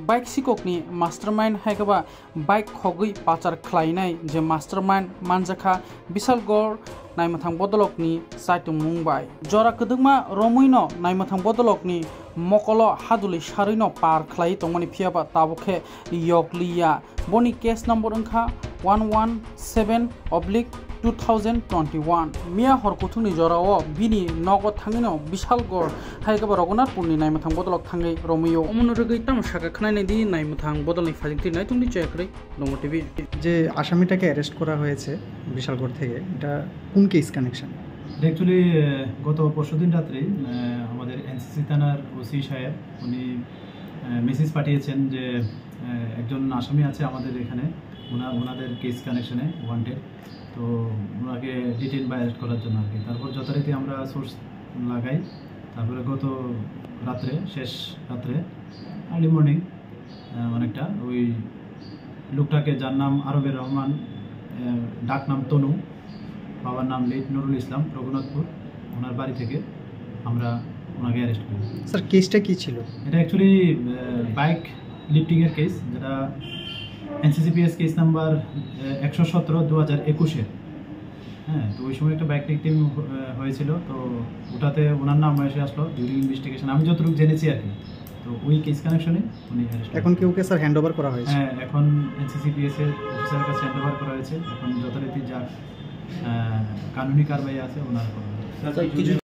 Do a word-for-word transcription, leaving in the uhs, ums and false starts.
Bike सिककनि mastermind हायगबा bike खगै पाचार खलायनाय जे मास्टारमाइंड मानजाखा बिशालगढ़ नायमथां बदलकनि साइटुं मुंबाय जरा कदुंमा रमुइनो नायमथां बदलकनि मकलो हादुलै सारैनो पार खलाय तंमानि फियाबा ताबुखे यगलिया बनि केस नम्बर अंखा one one seven oblique two thousand twenty-one मिया हर कुथुंनि जराओ बिनि नगद थाङिनो बिशालगढ़ हायगबा रघुनाथपुरनि नायमथां बदलक थाङै रमियो अमनो रगै तामसाखा खनायनायदि नायमथां बदलनि फाजिंति नायतुंनि चेकरै डोंगौर টিভি যে আসামিটাকে অ্যারেস্ট করা হয়েছে বিশালগড় থেকে এটা কোন কেস কানেকশন অ্যাকচুয়ালি গত পরশুদিন রাতে আমাদের এনসিসি থানার ওসি সাহেব উনি মেসেজ পাঠিয়েছেন যে একজন আসামি আছে আমাদের এখানে ওনা ওনাদের কেস কানেকশনে ওয়ান্টেড তো ওনাকে ডিটেইন বা অ্যারেস্ট করার জন্য আর কি তারপর যথারীতি আমরা সোর্স লাগাই তারপরে গত রাত্রে শেষ রাত্রে আর্লি মর্নিং অনেকটা ওই লোকটাকে যার নাম আরবের রহমান ডাক নাম তনু বাবার নাম লেট নুরুল ইসলাম রঘুনাথপুর ওনার বাড়ি থেকে আমরা ওনাকে অ্যারেস্ট করি। স্যার কেসটা কি ছিল? এটা অ্যাকচুয়ালি বাইক লিফটিংয়ের কেস যেটা এনসিসিপিএস কেস নাম্বার একশো সতেরো দু হাজার একুশের হ্যাঁ তো ওই সময় একটা বাইক লিফটিং হয়েছিল তো ওটাতে ওনার নাম এসে আসলো ডিউরিং ইনভেস্টিগেশন আমি যতটুকু জেনেছি আর কি তো ওই কেস কানেকশনে উনি অ্যারেস্ট এখন কি ওকে স্যার হ্যান্ড ওভার করা হয়েছে? হ্যাঁ এখন এনসিসিপিএস এর অফিসারের কাছে হ্যান্ড ওভার করা হয়েছে এখন যথারীতি যা কানুনি কারবাই আছে ওনার করা